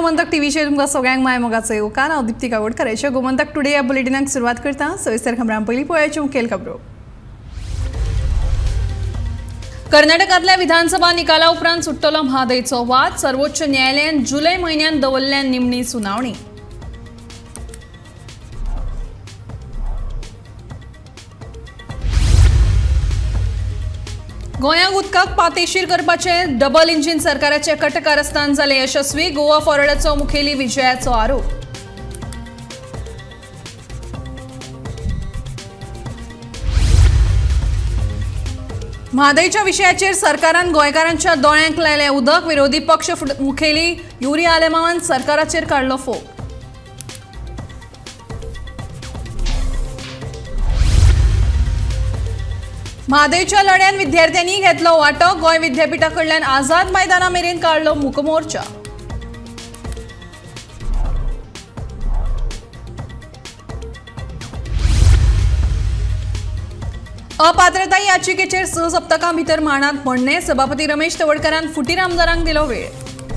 गोमंतक टीव्हीचेर तुमकां सगळ्यांक माय मोगाचो येवकार। हांव दीप्ती कावडकर। आयच्या गोमंतक टुडे ह्या बुलेटिनाक सुरवात करता। सविस्तर खबरां पयलीं पळोवया मुखेल खबरो। कर्नाटकांतल्या विधानसभा निकाला उपरांत सुट्टलो म्हादयचो वाद। सर्वोच्च न्यायालयान जुलय म्हयन्यांत दवरल्या निमणी सुनावणी। गोंयांत उदकाक पातेशीर करपाचे डबल इंजिन सरकाराचे कटकारस्थान जाले यशस्वी। गोवा फॉरवर्डाचो मुखेली विजयाचो आरोप। म्हादयच्या विशयाचेर सरकारान गोंयकारांच्या दोळ्यांक लायले उदक। विरोधी पक्ष मुखेली युरी आलेमावान सरकाराचेर काडलो फोग। म्हादयच्या लढ्यान विद्यार्थ्यांनी घेतलो वांटो। गोंय विद्यापीठा कडल्यान आझाद मैदाना मेरेन काडलो मूकमोर्चा। अपात्रता याचिकेचेर 6 सप्तकां भितर मारणात म्हणणे। सभापती रमेश तवडकरान फुटीर आमदारांक दिलो वेळ।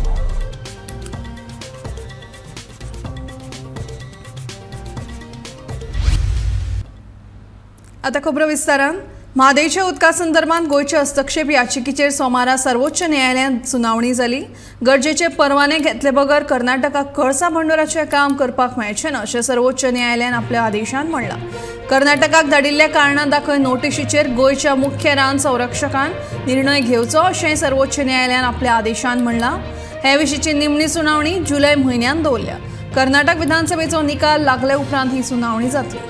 आता खबरो विस्तारान। म्हादयच्या उदका संदर्भात गोयच्या हस्तक्षेप याचिकेचेर सोमारा सर्वोच्च न्यायालयात सुनावणी जाली। गरजेचे परवाने घेतले बगर कर्नाटकाक कळसा भंडोराचे काम करपाक मेळचे ना अशें सर्वोच्च न्यायालयान आपल्या आदेशांत म्हणलां। कर्नाटकाक धाडिल्ल्या कारणां दाखय नोटीशीचेर गोयच्या मुख्य रान संरक्षकान निर्णय घेवचो अशें सर्वोच्च न्यायालयान आपल्या आदेशांत म्हणलां। हे विशींची निमणी सुनावणी जुलय म्हयन्यांत दवरल्या। कर्नाटक विधानसभेचो निकाल लागले उपरांत ही सुनावणी जातली।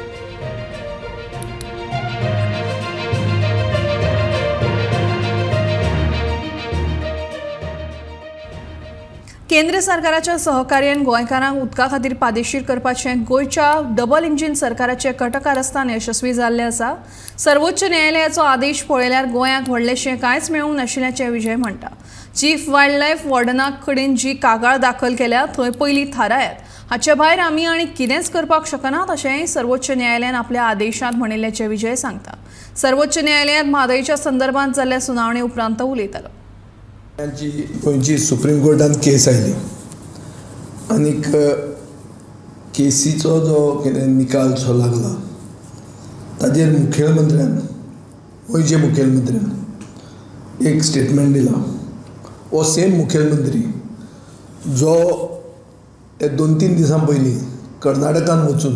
केंद्र सरकाराच्या सहकार्यान गोंयकारांक उदका खातीर पादेशीर करपाचे गोयच्या डबल इंजिन सरकाराचे कटकारस्थान यशस्वी जाल्ले आसा। सर्वोच्च न्यायालयाचो आदेश पळयल्यार गोंयाक व्हडलेशें कांयच मेळूंक नाशिल्ल्याचें विजय म्हणटा। चीफ वायल्ड लायफ वॉर्डना कडेन जी कागाळ दाखल केल्या थंय पयलीं थारायात। हाचे भायर आमी आनी कितेंच करपाक शकनात अशेंय सर्वोच्च न्यायालयान आपल्या आदेशांत म्हणिल्ल्याचें विजय सांगता। सर्वोच्च न्यायालयात म्हादयच्या संदर्भात जाल्ल्या सुनावणे उपरांत उलयतालो। गोंयची सुप्रीम कोर्टान केस आयली आनीक केसीचो जो कितें निकाल जो लागला ताजेर मुखेलमंत्र्यान गोंयचे मुखेलमंत्र्यान एक स्टेटमेंट दिला। हो सेम मुखेलमंत्री जो 2-3 दिसां पयलीं कर्नाटकान वचून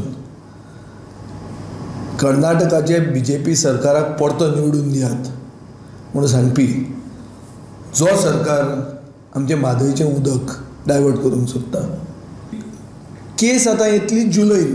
कर्नाटकाचे BJP सरकाराक परतो निवडून दियात म्हणून सांगपी जो सरकार आमचे म्हादयचें उदक डायवर्ट करूंक सोदता। केस आतां येतली जुलयन।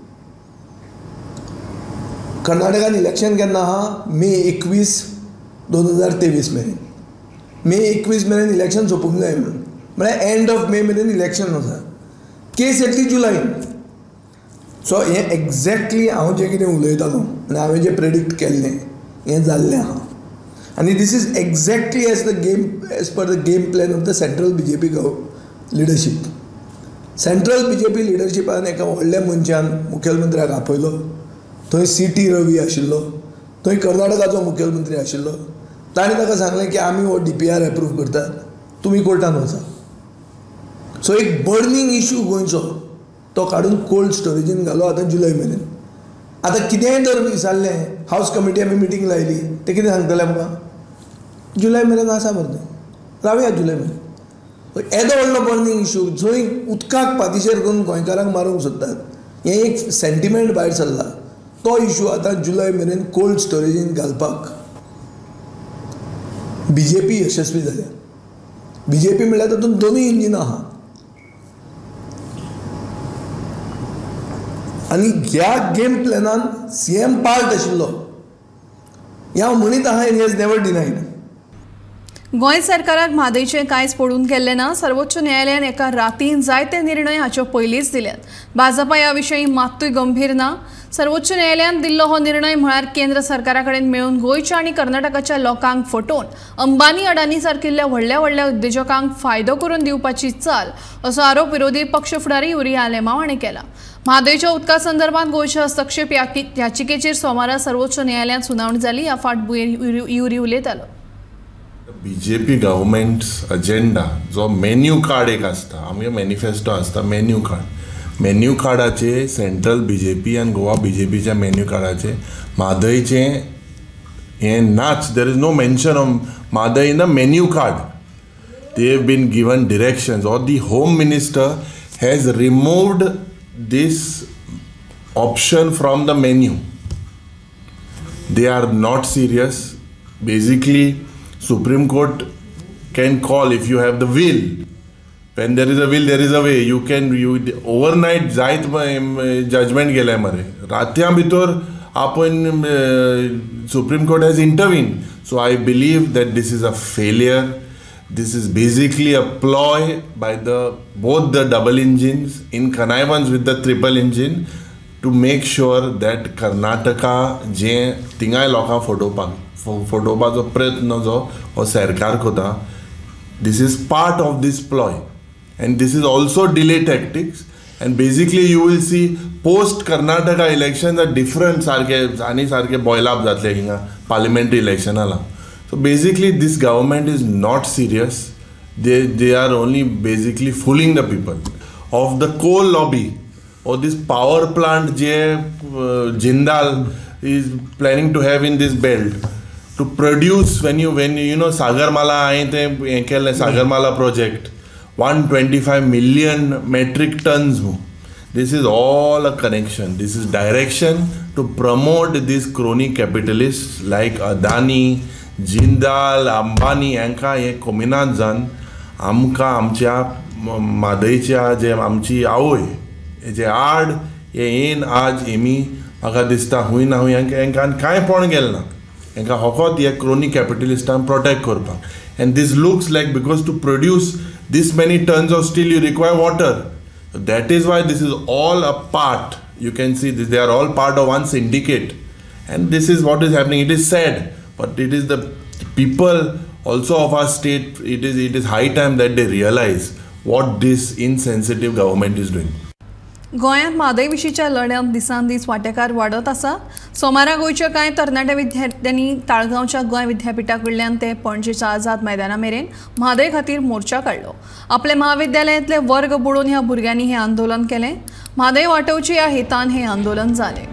कर्नाटकान इलेक्शन केन्ना आहा? मे 21, 2023 मेरेन। मे 21 मेरेन इलेक्शन सोंपूंक जाय म्हणून म्हळ्यार एंड ऑफ मे मेरेन इलेक्शन आसा। केस येतली जुलयन। सो हें एक्झॅक्टली हांव जें कितें उलयतालो आनी हांवें जें प्रेडिक्ट केल्लें हें जाल्लें आहा। And this is exactly as per the game plan of the central BJP leadership. Central BJP leadershipन एका व्हडल्या मनशान मुखेलमंत्र्याक आपयलो। थंय CT रवी आशिल्लो, थंय कर्नाटकाचो मुखेलमंत्री आशिल्लो। ताणें ताका सांगलें की आमी हो DPR एप्रूव करतात, तुमी कोर्टान वचा। सो एक बर्निंग इश्यू गोंयचो तो काडून कोल्ड स्टोरेजीन घालो आतां जुलय मेरेन। आतां कितेंय जर विचारलें, हावस कमिटी आमी मिटींग लायली, ते कितें सांगतले आमकां? जुलय मेरेन आसा मरे, रावया जुलय मेरेन। येदो व्हडलो बर्निंग इश्यू जंय उदकाक पादेशीर करून गोंयकारांक मारूंक सोदतात हें एक सेंटिमेंट भायर सरला। तो इश्यू आतां जुलय मेरेन कोल्ड स्टोरेजीन घालपाक BJP यशस्वी जाल्या। BJP म्हळ्यार तातूंत दोनूय इंजिनां आहा आनी ह्या गेम प्लॅनान CM पार्ट आशिल्लो हें हांव म्हणीत आहा। And he has never denied. गोंय सरकाराक म्हादयचें कांयच पडून गेल्लें ना। सर्वोच्च न्यायालयान एका रातीन जायते निर्णय हाचे पयलींच दिल्यात। भाजपा ह्या विशयी मात्तूय गंभीर ना। सर्वोच्च न्यायालयान दिल्लो हो निर्णय म्हळ्यार केंद्र सरकारा कडेन मेळून गोंयच्या आनी कर्नाटकाच्या लोकांक फटोवन अंबानी अडानी सारकिल्ल्या व्हडल्या व्हडल्या उद्देजकांक फायदो करून दिवपाची चाल असो आरोप विरोधी पक्ष फुडारी युरी आलेमाव हाणें केला। म्हादयच्या उदका संदर्भात गोंयच्या हस्तक्षेप याचिकेचेर सोमारा सर्वोच्च न्यायालयात सुनावणी जाली। ह्या फाटभुंयेर युरी उलयतालो। BJP गव्हर्मेंट्स अजेंडा जो मेन्यू कार्ड एक आसता, आमगे मॅनिफेस्टो आसता मेन्यू कार्डाचे सेंट्रल BJP आनी गोवा BJPच्या मेन्यू कार्डाचे म्हादयचें हें नाच. There is no mention of Mhadei in the menu card. They have been given directions, or the Home Minister has removed this option from the menu. They are not serious. Basically, Supreme Court can call if you have the will. When there is a will, there is a way. You overnight जायत judgment गेले मरे. रात्यां भितर आपण Supreme Court has intervened. So I believe that this is a failure. This is basically a ploy by both the double engines in connivance with the triple engine to make sure that Karnataka जे थिंगाय लोकां फोटोवपाचो प्रयत्न जो हो सरकार करता, this is part of this ploy and this is also delay tactics. And basically you will see post Karnataka elections are different सारखे boil up जातले हिंगा parliamentary election आला. So basically this government is not serious. They are only basically fooling the people. Of the coal lobby or this power plant je Jindal is planning to have in this belt to produce when you know Sagarmala Sagarmala project 125 million metric tons. This is all a connection. This is direction to promote these crony capitalists like Adani, Jindal, Ambani यांका हे कमिनात जावन आमकां आमच्या म्हादयच्या जे आमची आवय हेजे आड हे येन आज एमी म्हाका दिसता हूंय ना हूंय हांकां कांय पण गेलें ना. हांकां फकत हे क्रोनी कॅपिटलिस्टांक प्रोटेक्ट करपाक. And this looks like because to produce this many tons of steel you require water. That is why this is all a part. You can see this, they are all part of one syndicate, and this is what is happening. It is sad, but it is the people also of our state. It is high time that they realize what this insensitive government is doing. गोंयांत म्हादय विशींच्या लढ्यांत दिसान दीस वांटेकार वाडत आसा. सोमारा गोंयच्या कांय तरणाट्या विद्यार्थ्यांनी ताळगांवच्या गोंय विद्यापिठा कडल्यान ते पणजेच्या आझाद मैदाना मेरेन म्हादय खातीर मोर्चा काडलो. आपले महाविद्यालयांतले वर्ग बुडोवन ह्या भुरग्यांनी हें आंदोलन केलें. म्हादय वाटोवची ह्या हेतान हें आंदोलन जालें.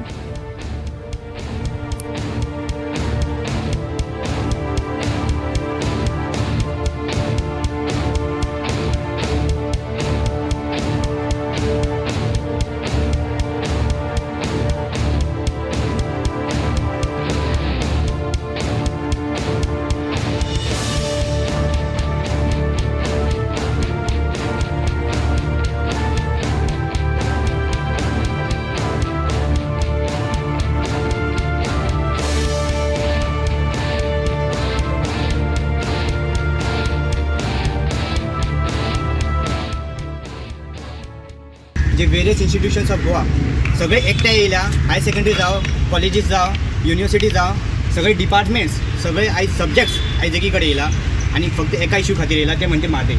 जे वेरियस इन्स्टिट्यूशन्स ऑफ गोवा सगळे एकठांय येयल्या. हायर सेकंडरी जावं, कॉलेजीस जावं, युनिवर्सिटी जावं, सगळे डिपार्टमेंट्स, सगळे आयज सब्जेक्ट्स आयज एकी कडेन येयला आनी फक्त एका इश्यू खातीर येयला, ते म्हणजे म्हादय.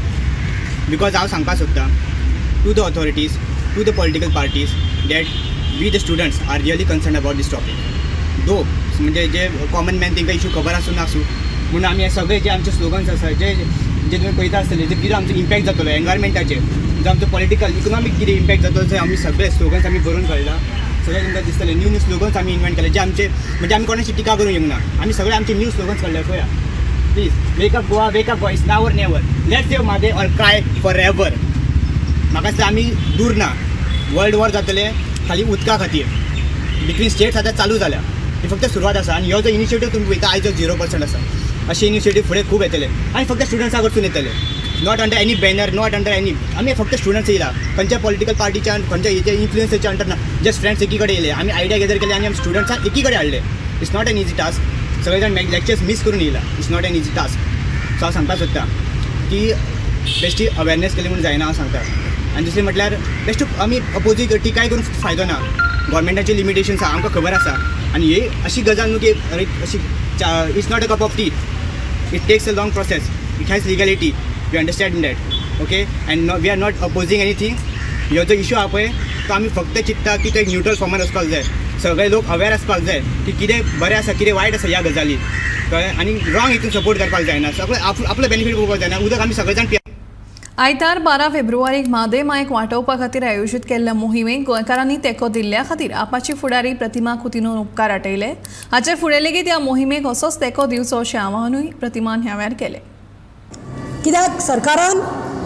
बिकॉज हांव सांगपाक सोदतां to the authorities, to the political parties that we the students are really concern about this topic. दो म्हणजे जे कॉमन मॅन तांकां इश्यू खबर आसूं नासूं म्हणून आमी हे सगळे जे आमचे स्लोगन्स आसा जे तुमी पळयता आसतले जे कितें आमचो इम्पॅक्ट जातलो एनवायरमेंटाचेर, जो आमचो पॉलिटिकल इकॉनॉमीक कितें इम्पॅक्ट जातलो ते आमी सगळे स्लोगन्स आमी बरोवन काडला. सगळे तुमकां दिसतले न्यू स्लोगन्स आमी इन्व्हेंट केले जे आमचे म्हणजे आमी कोणाची टिका करूंक येवंक ना. आमी सगळे आमचे न्यू स्लोगन्स काडले. पळया please, wake up Goa, wake up Goa, it's now or never, let's save Mhadei or cry for ever. म्हाका दिसता आमी दूर ना. वर्ल्ड वॉर जातले खाली उदका खातीर बिटवीन स्टेट्स आतां चालू जाल्या. ही फक्त सुरवात आसा आनी ह्यो जो इनिशिएटीव तुमी पळयता आयज 0% आसा. अशे इनिशिएटीव फुडें खूब येतले आनी फक्त स्टुडंट्सां कडसून येतले. Not under any banner, not under any. आमी फक्त स्टुडंट्स येयला. खंयच्या पॉलिटिकल पार्टीच्या खंयच्या हेचे इन्फ्लुएन्साच्या अंडर ना. जस्ट फ्रेंड्स एकी कडेन येयले, आमी आयडिया गॅदर केले आनी आमी स्टुडंट्सांक एकी कडेन हाडले. It's not an easy task. सगळे जाण लेक्चर्स मिस करून येयला. It's not an easy task. So हांव सांगपाक सोदता की बेश्टी अवेरनेस केली म्हणून जायना. हांव सांगता. आनी दुसरें म्हटल्यार बेश्ट आमी अपोजीट टिकाय करून फायदो ना. गव्हर्मेंटाचे लिमिटेशन्स आहा आमकां खबर आसा आनी ही अशी गजाल न्हू की अशी it's not a cup of tea. It takes a long process. It has legality. We understand that. Okay, and we are not opposing anything. ह्यो जो इश्यू आहा पळय तो आमी फक्त चिंतता की तो एक न्यूट्रल फॉर्मान वचपाक जाय. सगळे लोक अवेअर आसपाक जाय की कितें बरें आसा कितें वायट आसा ह्या गजालीत कळ्ळें आनी रॉंग हितून सपोर्ट करपाक जायना सगळे आपलो बेनिफीट पळोवपाक जायना उदक आमी सगळे जाण आयतार 12 फेब्रुवारीक म्हादय मांयक वांटोवपा खातीर आयोजीत केल्ल्या मोहिमेक गोंयकारांनी तेंको दिल्ल्या खातीर आपाची फुडारी प्रतिमा कुतिनून उपकार आटयले. हाचे फुडें लेगीत ह्या मोहिमेक असोच तेंको दिवचो अशें आवाहनूय प्रतिमान ह्या वेळार केलें. कित्याक सरकारान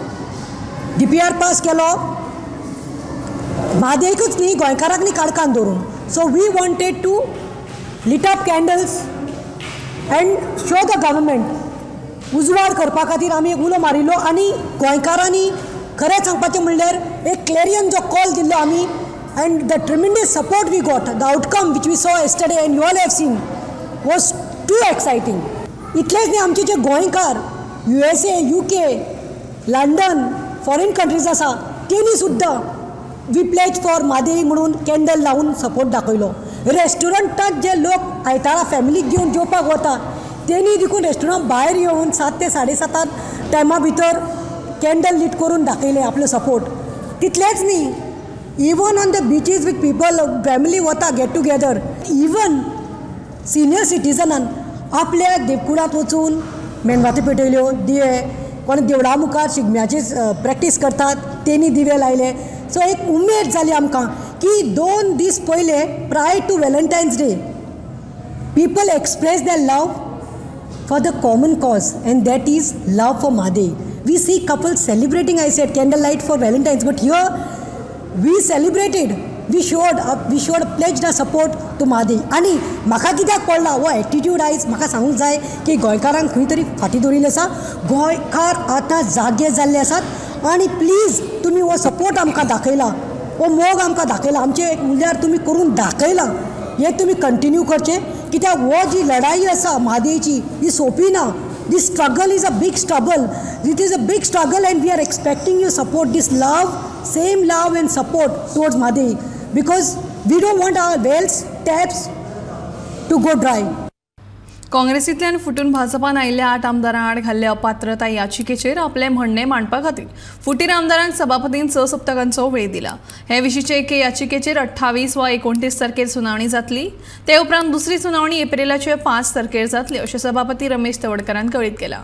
DPR पास केलो म्हादयकूच न्ही गोंयकारांक न्ही काळखान दवरून. So we wanted to light up candles and show the government उजवाड करपा खातीर आमी एक उलो मारिल्लो आनी गोंयकारांनी खरें सांगपाचें म्हणल्यार एक क्लेरियन जो कॉल दिल्लो आमी and the tremendous support we got the outcome which we saw yesterday and you all have seen was too exciting. इतलेच न्ही आमचे जे गोंयकार USA, UK, London foreign countries आसा तेणी सुद्दां वी प्लेज फॉर म्हादय म्हणून कॅन्डल लावन सपोर्ट दाखयलो. रेस्टॉरंटांत जे लोक आयतारा फॅमिलीक घेवन जेवपाक वता तेणी देखून रेस्टॉरंट भायर येवन 7 ते 7:30 टायमा भितर कॅन्डल लीट करून दाखयले आपलो सपोर्ट. तितलेंच न्ही even on the beaches with people family what a get together even senior सिटीजनान आपल्या देवकुळांत वचून मेणवाती पेटयल्यो दिवे कोण देवळा मुखार शिगम्याची प्रॅक्टीस करतात तेणी दिवे लायले. सो एक उमेद जाली आमकां की 2 दीस पयले prior to Valentine's day people express their love for the common cause and that is love for Mahadev. We see couples celebrating, I said, candlelight for Valentine's, but here we celebrated, we showed pledged our support to Mahadev. आणि म्हाका कित्याक पडला हो attitude आयज म्हाका सांगूंक जाय की गोंयकारांक खंय तरी फाटी दवरिल्ले आसा. गोंयकार आतां जागे जाल्ले आसात आणि प्लीज तुमी हो सपोर्ट आमकां दाखयला हो मोग आमकां दाखयला आमचे एक म्हणल्यार तुमी करून दाखयला हे तुमी कंटिन्यू करचें कित्याक हो जी लढाई आसा म्हादयची ही सोंपी ना. This struggle is a big struggle it is a big struggle and we are expecting you support this love same love and support towards Mhadei because we don't want our wells taps to go dry. काँग्रेसींतल्यान फुटून भाजपान आयिल्ल्या 8 आमदारां आड घाल्ल्या अपात्रता याचिकेचेर आपले म्हणणे मांडपा खातीर फुटीर आमदारांक सभापतीन 6 सप्तकांचो वेळ दिला. हे विशींचे एके याचिकेचेर 28 वा 29 तारखेर सुनावणी जातली. ते उपरांत दुसरी सुनावणी एप्रिलाचे 5 तारखेर जातली अशें सभापती रमेश तवडकरान कळीत केला.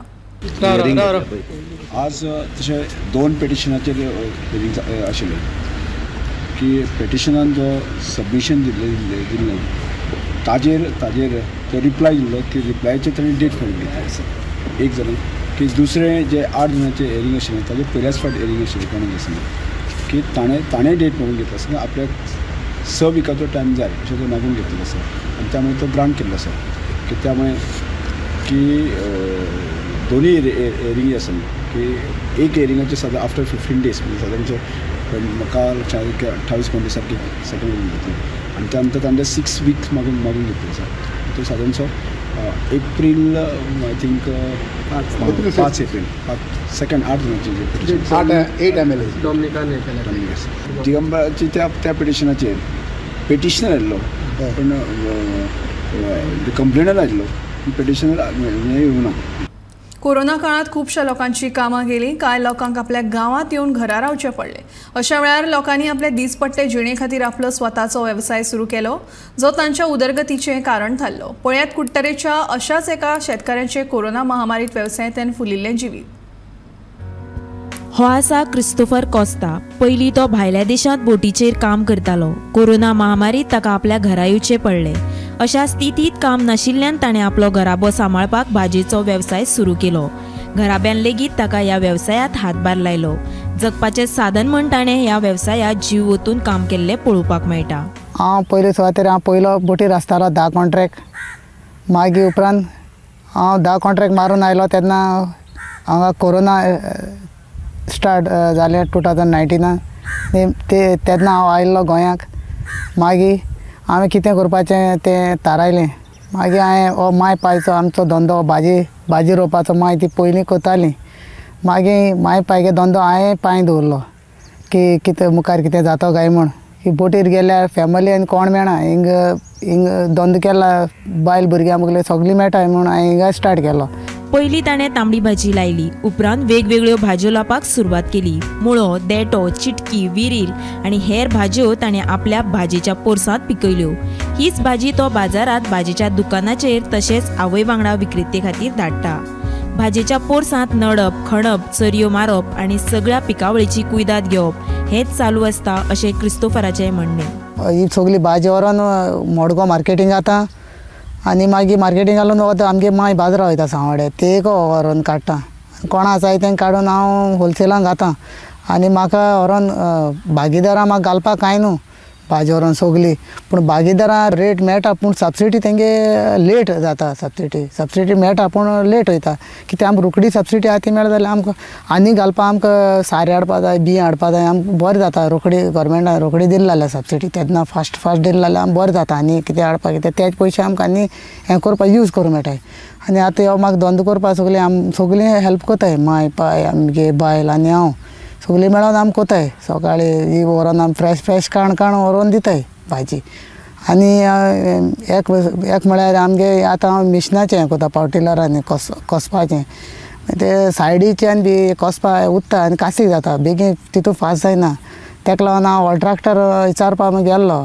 आज तशें 2 पेटिशनाचेर आशिल्ले की पेटिशनान जो सबमिशन दिल्लें ताजेर जो रिप्लाय दिल्लो की रिप्लायचे ताणें डेट काडून घेतली आसा. एक जालें की दुसरें जे 8 दिनाचें हेरींग आशिल्लें ताजे पयल्याच फावट हेरींग आशिल्लें कोणाक आसलें की ताणें डेट मागून घेतलो आसा आपल्याक 6 विकाचो टायम जाय अशें तो मागून घेतलो आसा आनी त्यामुळे तो ग्रांट केल्लो आसा की त्यामुळे की दोनूय हेरींग आसा की एक हेरींगाचे सादारण आफ्टर 15 days म्हणजे सादारणचे म्हाका 28-29 तारखेक सेकंड हेरींग घेतली आणि त्यानंतर तांचे 6 weeks मागून घेतले आसा. तो सादारणसो एप्रील आय थिंक 5 एप्रील 8 दिनाचे 8 MLA दिगंबराची त्या पिटिशनाचेर पेटिशनर आयिल्लो पण कंप्लेनर आयिल्लो पेटिशनर येवंक ना. कोरोना काळात खुबशा लोकांची कामां गेली. कांय लोकांक आपल्या गांवांत येवन घरा रावचे पडले. अशा वेळार लोकांनी आपले दिसपट्टे जिणे खातीर आपलो स्वताचो वेवसाय सुरू केलो जो तांच्या उदरगतीचें कारण थारलो. पळयात कुट्टरेच्या अशाच एका शेतकाराचे कोरोना महामारीत वेवसायांतल्यान फुलिल्लें जिवीत. हो आसा क्रिस्टोफर कॉस्ता. पयलीं तो भायल्या देशांत बोटीचेर काम करतालो. कोरोना महामारीत ताका आपल्या घरा येवचें पडलें. अशा स्थितीत काम नाशिल्ल्यान ताणें आपलो घराबो सांबाळपाक भाजयेचो वेवसाय सुरू केलो. घराब्यान लेगीत ताका ह्या वेवसायांत हातभार लायलो. जगपाचें साधन म्हूण ताणें ह्या वेवसायांत जीव ओतून काम केल्लें पळोवपाक मेळटा. हांव पयलीं सुवातेर हांव पयलो बोटीर आसतालो 10 कॉन्ट्रॅक्ट. मागीर उपरांत हांव 10 कॉन्ट्रॅक्ट मारून आयलो तेन्ना हांगा कोरोना स्टार्ट जालें 2019 तेन्ना हांव आयिल्लो गोंयांक. मागीर हांवें कितें करपाचें तें थारायलें. मागीर हांवें हो माय पायचो आमचो धंदो भाजी रोवपाचो माय ती पयलीं करतालीं. मागीर माय पायगे धंदो हांवें पांय दवरलो की कितें मुखार कितें जाता काय म्हूण. ही बोटीर गेल्यार फॅमिली आनी कोण मेळना हिंग धंदो केला बायल भुरग्यां मुगले सगळीं मेळटाय म्हूण हांवें हिंगा स्टार्ट केलो. पयलीं ताणें तांबडी भाजी लायली, उपरांत वेगवेगळ्यो भाज्यो लावपाक सुरवात केली. मुळो, देटो, चिटकी, विरील आनी हेर भाज्यो ताणें आपल्या भाजयेच्या पोरसांत पिकयल्यो. हीच भाजी तो बाजारात भाजयेच्या दुकानाचेर तशेंच आवय वांगडा विक्रेते खातीर धाडटा. भाजयेच्या पोरसांत नडप, खणप, चरयो मारप आनी सगळ्या पिकावळीची कुयदाद घेवप हेंच चालू आसता अशें क्रिस्तोफराचें म्हणणें. ही सगळी भाजी व्हरून मडगांव मार्केटींग जाता आनी मागीर मार्केटींग जालो वता आमगे माय बाजारां वयता सांवाडे ते व्हरून काडटा. कोणा जाय तें काडून हांव होलसेलान घातां आनी म्हाका व्हरून भागीदारां म्हाका घालपाक कांय न्हू भाजी व्हरून सगळी. पूण भागीदारां रेट मेळटा पूण सबसिडी तेंगे लेट जाता. सबसिडी मेळटा पूण लेट वयता कित्याक आमकां रोखडी सबसिडी आहा ती मेळटा जाल्यार आमकां आनी घालपाक आमकां सारें हाडपा जाय, बिंय हाडपा जाय, आमकां बरें जाता. रोखडी गव्हर्मेंटान रोखडी दिली जाल्यार सबसिडी तेन्ना फास्ट दिली जाल्यार आमकां बरें जाता. आनी कितें हाडपाक कितें तेच पयशे आमकां आनी हें करपाक यूज करूंक मेळटाय. आनी आतां ह्यो म्हाका धंदो करपाक सगळीं हेल्प करताय. माय पाय आमगे बायल आनी हांव सगळीं मेळोन आमी कोताय. सकाळीं ही व्हरून आमी फ्रेश काण व्हरून दिताय भाजी. आनी एक म्हळ्यार आमगे आतां हांव मिशिनाचें हें कोता पावटिलरांनी कोसपाचें ते सायडीच्यान बी कोसपा उत्ता आनी कासीक जाता बेगीन तितून फास्ट जायना. तेका लागून हांव ट्रॅक्टर विचारपाक गेल्लो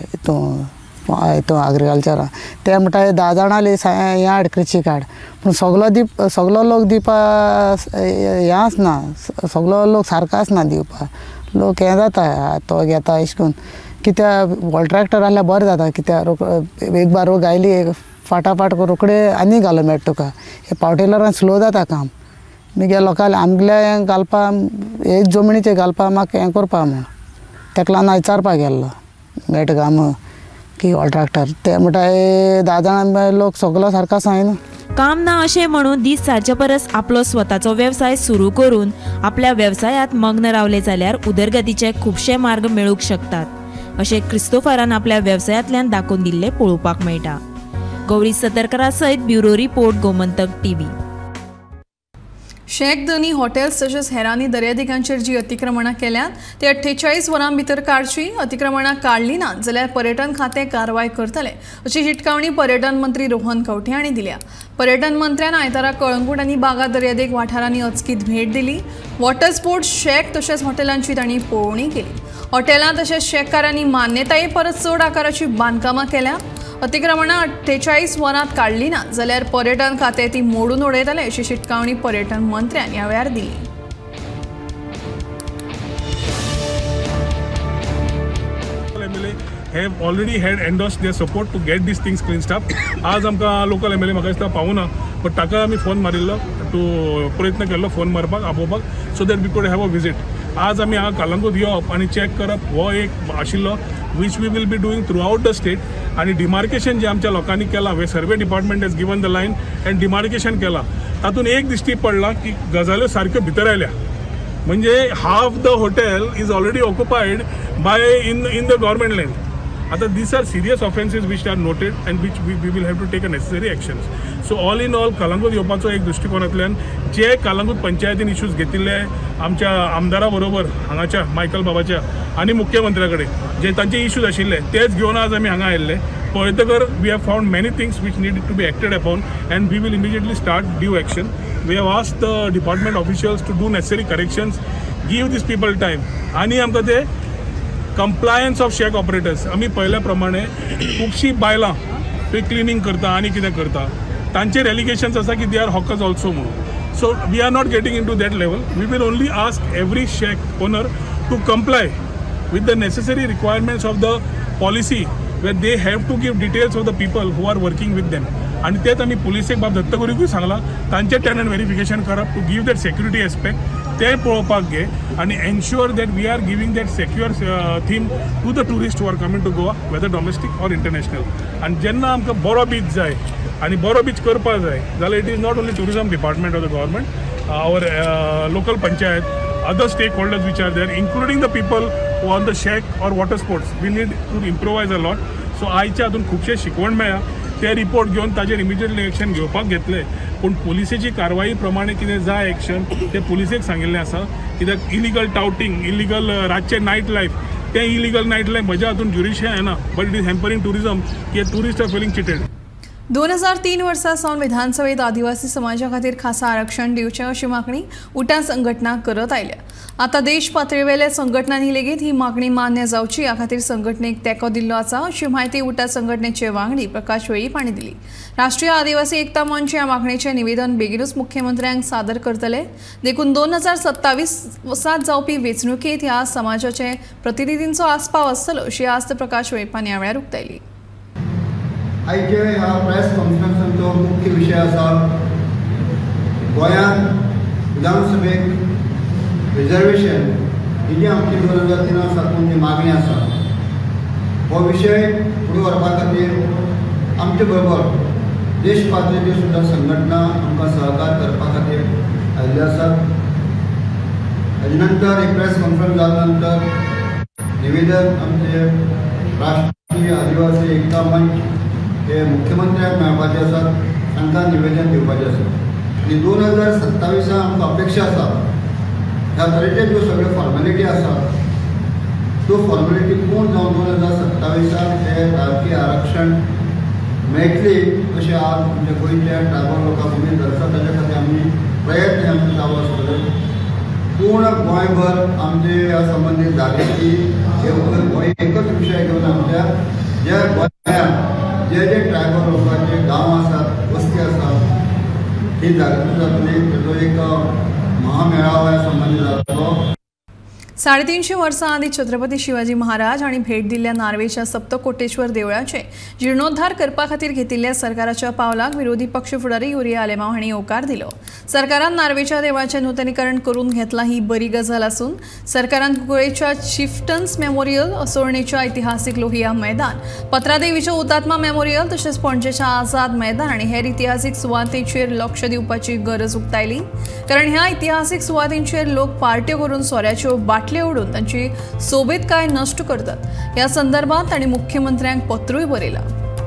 हितून एग्रिकल्चरान. ते म्हणटा 10 जाणां हें हाड कृषी कार्ड पूण सगलो लोक दिवपा हें आसना. सगलो लोक सारको आसना दिवपा. लोक हें जाता तो घेता अशें करून कित्याक व्हड ट्रॅक्टर आहल्यार बरें जाता. कित्याक एक बार रोग आयली फाटाफाट रोखडे आनी घालूंक मेळटा तुका. हे पावटिलरान स्लो जाता काम. मागीर लोकांक आमगेल्या हें घालपा एक जमनीचेर घालपा म्हाका हें करपा म्हूण तेका लागून हांव विचारपाक गेल्लो मेळटा काय म्हूण की व्हड ट्रॅक्टर. ते म्हणटा 10 जाणां लोक सगलो सारको आसा न्हू. काम ना अशें म्हणून दीस सारचे परस आपलो स्वताचो वेवसाय सुरू करून आपल्या वेवसायांत मग्न रावले जाल्यार उदरगतीचे खुबशे मार्ग मेळूंक शकतात अशें क्रिस्तोफरान आपल्या वेवसायांतल्यान दाखोवन दिल्लें पळोवपाक मेळटा. गौरी सतरकरा सयत bureau report Gomantak TV. Shack धनी हॉटेल्स तशेंच हेरांनी दर्यादेगांचेर जी अतिक्रमणां केल्यात ती 48 वरां भितर काडची. अतिक्रमणां काडली नात जाल्यार पर्यटन खातें कारवाय करतले अशी शिटकावणी पर्यटन मंत्री रोहन खंवटे हांणी दिल्या. पर्यटन मंत्र्यान आयतारा कळंगूट आनी बागा दर्यादेग वाठारांनी अचकीत भेट दिली. वॉटर स्पोर्ट्स शेक तशेंच हॉटेलांची तांणी पळोवणी केली. हॉटेलां तशेंच शेककारांनी मान्यताये परस चड आकाराची बांदकामां केल्या. अतिक्रमणां 48 वरांत काडली ना जाल्यार पर्यटन खातें ती मोडून उडयतले अशी शिटकावणी पर्यटन मंत्र्यान ह्या वेळार दिली. have already had endorsed their support to get these things cleansed up. आज आमकां लोकल MLA म्हाका दिसता पावूना बट ताका आमी फोन मारिल्लो टू प्रयत्न केल्लो फोन मारपाक आपोवपाक so that we could have a visit. आज आमी हांगा कलंगूट येवप आनी चॅक करप हो एक आशिल्लो which we will be doing throughout the state. आनी डिमार्केशन जे आमच्या लोकांनी केलां वे survey department has given the line and demarcation केलां तातूंत एक दिश्टी पडला की गजाल्यो सारक्यो भितर आयल्या. म्हणजे half the hotel is already occupied by in the government land. आता these are serious offences which are noted and which we will have to take a necessary actions. So all in all Calangute येवपाचो एक दृष्टिकोनांतल्यान जे कलंगूट पंचायतीन issues घेतिल्ले आमच्या आमदारा बरोबर हांगाच्या Michael बाबाच्या आनी मुख्यमंत्र्या कडेन जे तांचे इश्यूज आशिल्ले तेच घेवन आज आमी हांगा आयिल्ले. पळयतकर we have found many things which need to be acted upon and we will immediately start due action. We have asked the department officials to do necessary corrections, give these people time. आनी आमकां ते compliance of shake operators आमी पळयल्या प्रमाणे खुबशीं बायलां ते cleaning करता आनी कितें करता तांचेर एलिगेशन्स आसा की दे आर हॉकर्स ऑल्सो म्हणून. So we are not getting in to that level. We will only ask every shack owner to comply with the necessary requirements of the policy where they have to give details of the people who are working with them. आणि तेच आमी पुलिसेक बाब दत्तगुरूकूय सांगला तांचे tenant verification करप to give that security aspect ते पळोवपाक घे आनी ensure that we are giving that secure theme to the tourist who are coming to Goa whether domestic or international. आनी जेन्ना आमकां बरो बीच जाय आनी बरो बीच करपा जाय जाल्यार it is not only tourism department of the government our local panchayat other stakeholders which are there including the people who are on the shack or water sports. We need to improvise a lot. So आयच्या हातून खुबशे शिकवण मेळ्ळा. ते report घेवन ताजेर immediately action घेवपाक घेतले पूण पुलिसेची कारवाई प्रमाणे कितें जाय एक्शन ते पुलिसेक सांगिल्लें आसा. कित्याक इलिगल टाउटिंग इलिगल रातचे नायट लायफ ते इलिगल नायट लायफ म्हज्या हातून ज्युरिशन येना but it is hampering tourism की टुरिस्ट आर फिलिंग चिटेड. 2003 वर्सा सावन विधानसभेत आदिवासी समाजा खातीर खासा आरक्षण दिवचें अशी मागणी उठा संघटना करत आयल्या. आता देश पातळीवेल्या संघटनांनी लेगीत ही मागणी मान्य जावची ह्या खातीर संघटनेक तेंको दिल्लो आसा अशी माहिती उठा संघटनेचे वांगडी प्रकाश वेळीप हांणी दिली. राष्ट्रीय आदिवासी एकता मंच ह्या मागणेचें निवेदन बेगीनूच मुख्यमंत्र्यांक सादर करतले. देखून 2027 वर्सांत जावपी वेंचणुकेंत ह्या समाजाचे प्रतिनिधींचो आस्पाव आसतलो अशी आस्त प्रकाश वेळीपान ह्या वेळार उक्तायली. आयचे ह्या प्रेस कॉन्फरन्सांचो मुख्य विशय आसा गोंयांत विधानसभेक रिजर्वेशन ही जी आमची 2003 साकून जी मागणी आसा हो विशय फुडें व्हरपा खातीर आमचे बरोबर देश पातळीचेर सुद्दां संघटना आमकां सहकार करपा खातीर आयिल्ले आसात. हाजे नंतर एक प्रेस कॉन्फरन्स जाल्या नंतर निवेदन आमचे राष्ट्रीय आदिवासी एकता मंच हे मुख्यमंत्र्यांक मेळपाचे आसात, तांकां निवेदन दिवपाचें आसा. आनी 2027 आमकां अपेक्षा आसा ह्या तरेचे ज्यो सगळ्यो फॉर्मेलिटी आसात त्यो फॉर्मेलिटी पूर्ण जावन 2027 ते राजकीय आरक्षण मेळटली अशें आज म्हणजे गोंयच्या ट्रायबल लोकांक उमेद आसा. ताचे खातीर आमी प्रयत्न आमचे चालू आसतले. पूर्ण गोंयभर आमचे ह्या संबंदीत जागृती हो एकच विशय घेवन आमच्या ज्या गोंयांत जे ट्रायबल लोकांचे गांव आसात, वस्ती आसात, ही जागृती जातली. ताचो एक महामेळावा ह्या संबंदीत जातलो. 350 वर्सां आदी छत्रपती शिवाजी महाराज हांणी भेट दिल्ल्या नार्वेच्या सप्तकोटेश्वर देवळाचे जीर्णोद्धार करपा खातीर घेतिल्ल्या सरकाराच्या पावलाक विरोधी पक्ष फुडारी युरिया आलेमांव हांणी होकार दिलो. सरकारान नार्वेच्या देवळाचें नूतनीकरण करून घेतलां ही बरी गजाल आसून सरकारान कुंकळेच्या चिफ्टन्स मेमोरियल, असोळणेच्या इतिहासीक लोहिया मैदान, पत्रादेवीच्या हुतात्मा मेमोरियल तशेंच पणजेच्या आझाद मैदान आनी हेर इतिहासीक सुवातेचेर लक्ष दिवपाची गरज उक्तायली. कारण ह्या इतिहासीक सुवातींचेर लोक पार्ट्यो करून सोऱ्याच्यो बाटले उडून तांची सोबीतकाय नष्ट करतात. ह्या संदर्भात तांणी मुख्यमंत्र्यांक पत्रूय बरयलां.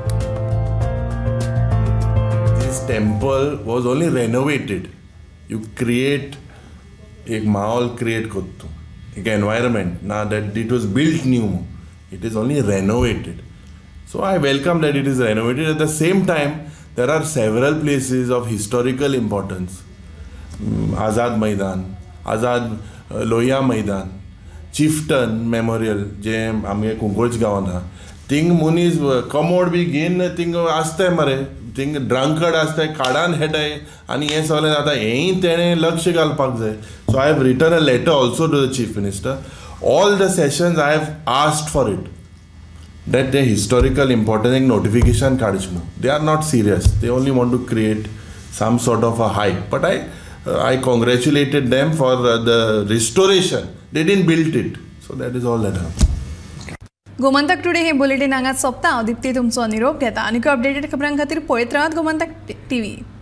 This temple was only renovated. You create एक माहौल create करतो, एक environment. Now that it was built new, it is only renovated. So I welcome that it is renovated. At the same time, there are several places of historical importance. Azad Maidan, Azad Lohia मैदान, chieftain memorial जे आमगे कुंकळच गांवांत आहा, thing मनीस commode बी घेवन thing आसताय मरे, thing ड्रंकड आसताय, काडान हेटाय आनी हें सगळें जाता. हेंय तेणें लक्ष घालपाक जाय. So I have written a letter also to the chief minister. All the sessions I have asked for it that the historical important notification काडचें. They are not serious. They only want to create some sort of a hype. But I congratulated them for the restoration. They didn't build it. So that is all that happened. Gomantak today हे bulletin हांगाच सोंपता. हांव दिप्ती तुमचो निरोप घेता. आनीक updated खबरां खातीर पळयत रावात गोमंतक TV.